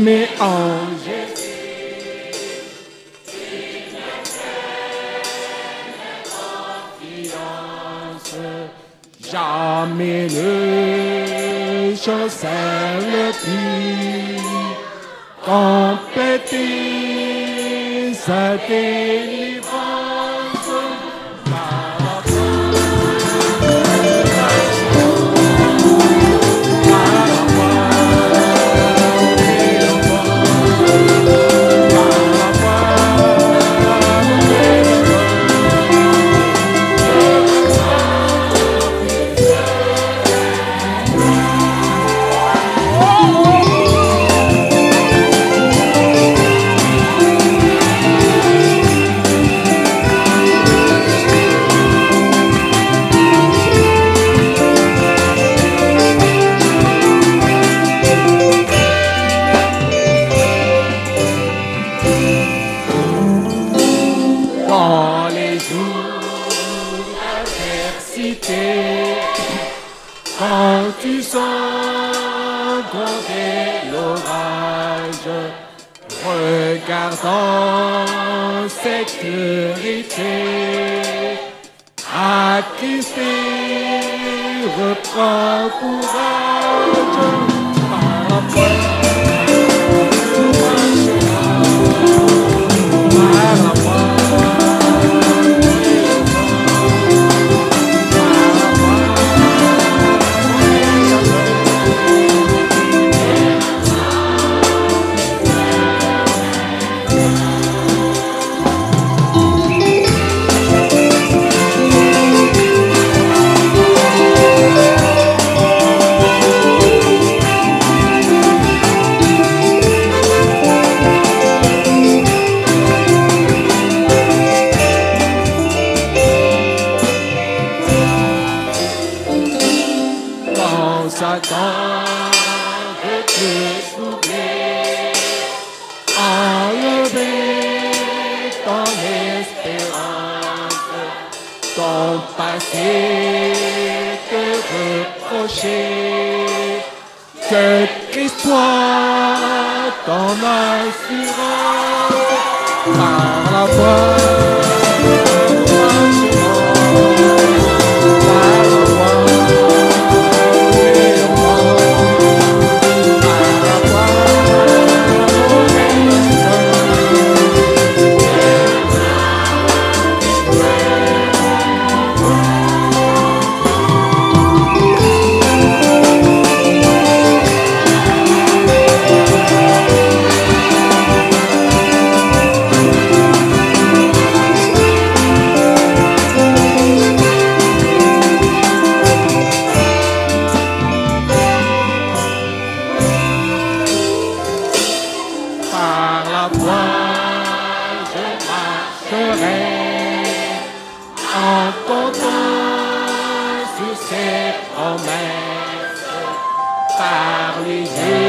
mais en Jésus. Jamais ne chancelle plus compléter sa délivrance. Dans les jours d'adversité, quand tu sens gronder l'orage, regarde en sécurité, attristé, reprends courage. Satan veut te troubler, enlever ton espérance, ton passé te reprocher, que Christ soit ton assurance par la foi. Par la foi, je marcherai en comptant sur ses promesses. Par les yeux